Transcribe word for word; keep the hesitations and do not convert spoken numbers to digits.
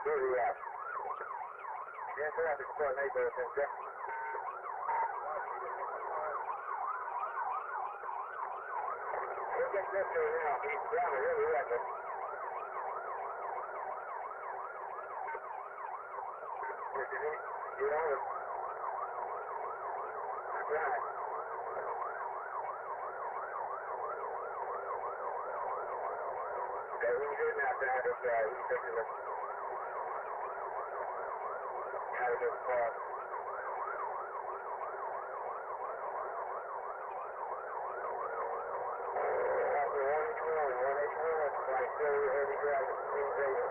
really out. Yeah, so I just put an eight ball in there. Look at this thing now. He's down there really rapid. Get on it. Right. Okay, we're good now, Dad. That's right. We're taking the out of this part. After one eighty-one, one eighty-one, right there, we're heavy driving. Things eight.